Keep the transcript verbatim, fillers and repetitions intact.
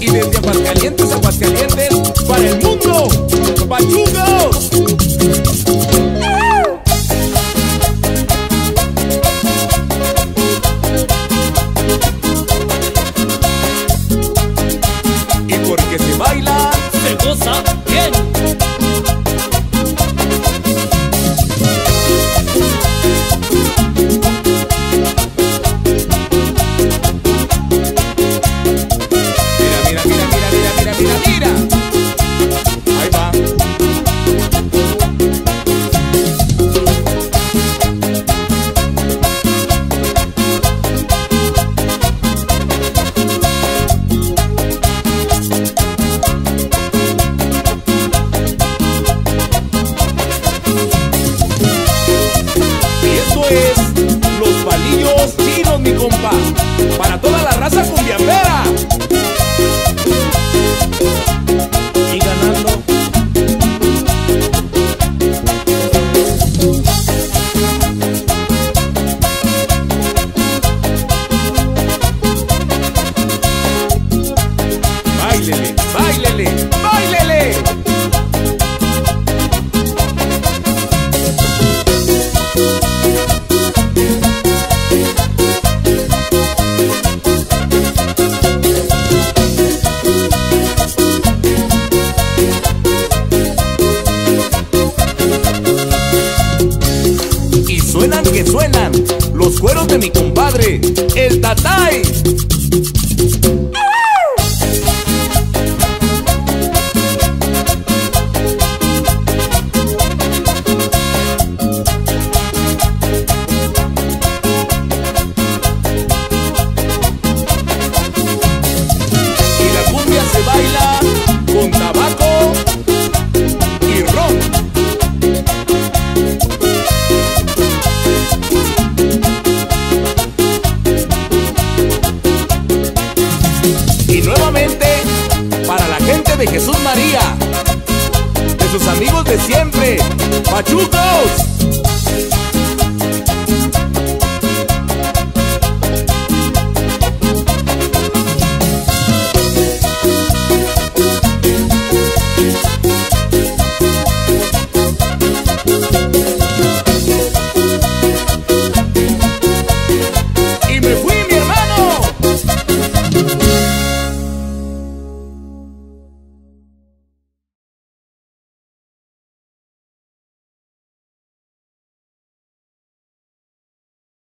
Y desde Aguascalientes, Aguascalientes, para el mundo, ¡Pachucos! Y porque se baila, Se goza bien. mira, mira, mira, mira, mira, mira, mira. Ahí va. Y esto es Los Palillos Chinos, mi compa, para toda la raza cumbiambera. Y ganando. Báilele, báilele, báilele. Y suenan que suenan los cueros de mi compadre, el Tatay. Y la cumbia se baila con tabaco y ron. Y nuevamente para la gente de Jesús María, de sus amigos de siempre, ¡Pachucos!